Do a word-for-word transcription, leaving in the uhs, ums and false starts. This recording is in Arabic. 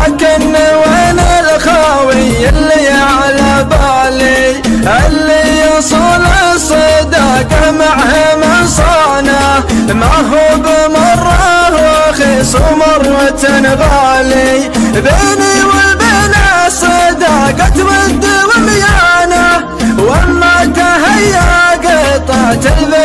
لكن وين الخاوي اللي على بالي، اللي يصون الصداقة معه من صانه، ما هو بمره رخيص ومرة غالي، بيني وبين الصداقة ود وميانه، وما تهيا قطعة